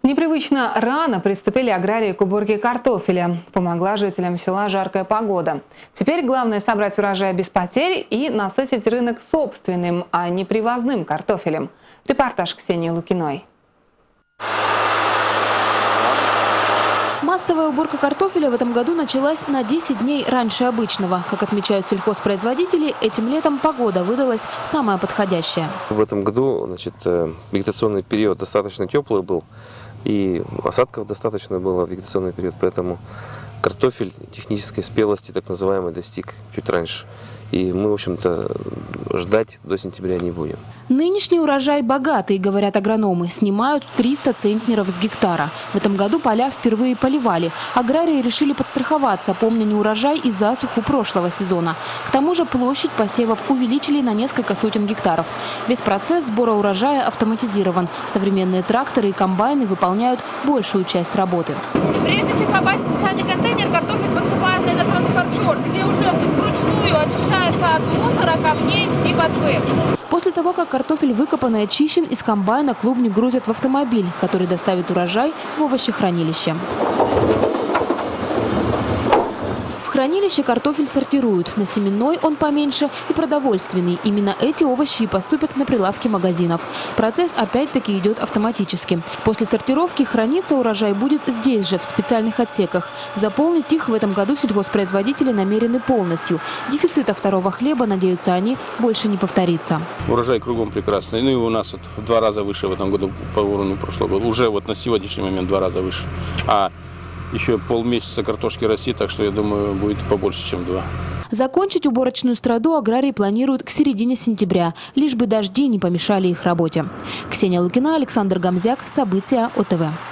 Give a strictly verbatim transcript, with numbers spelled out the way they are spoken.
Непривычно рано приступили аграрии к уборке картофеля. Помогла жителям села жаркая погода. Теперь главное собрать урожай без потерь и насытить рынок собственным, а не привозным картофелем. Репортаж Ксении Лукиной. Массовая уборка картофеля в этом году началась на десять дней раньше обычного. Как отмечают сельхозпроизводители, этим летом погода выдалась самая подходящая. В этом году, значит, вегетационный период достаточно теплый был, и осадков достаточно было в вегетационный период, поэтому картофель технической спелости, так называемый, достиг чуть раньше. И мы, в общем-то, ждать до сентября не будем. Нынешний урожай богатый, говорят агрономы. Снимают триста центнеров с гектара. В этом году поля впервые поливали. Аграрии решили подстраховаться, помня неурожай и засуху прошлого сезона. К тому же площадь посевов увеличили на несколько сотен гектаров. Весь процесс сбора урожая автоматизирован. Современные тракторы и комбайны выполняют большую часть работы. Прежде чем попасть в специальный контейнер, картофель поступает на этот транспортер, где уже вручную очищается от мусора, камней и подвыг. После того, как картофель выкопан и очищен, из комбайна клубни грузят в автомобиль, который доставит урожай в овощехранилище. В хранилище картофель сортируют. На семенной он поменьше и продовольственный. Именно эти овощи и поступят на прилавки магазинов. Процесс опять-таки идет автоматически. После сортировки храниться урожай будет здесь же, в специальных отсеках. Заполнить их в этом году сельхозпроизводители намерены полностью. Дефицита второго хлеба, надеются они, больше не повторится. Урожай кругом прекрасный. Ну и у нас вот в два раза выше в этом году по уровню прошлого года. Уже вот на сегодняшний момент в два раза выше. А еще полмесяца картошки растет, так что я думаю, будет побольше, чем два. Закончить уборочную страду аграрии планируют к середине сентября, лишь бы дожди не помешали их работе. Ксения Лукина, Александр Гамзяк. События ОТВ.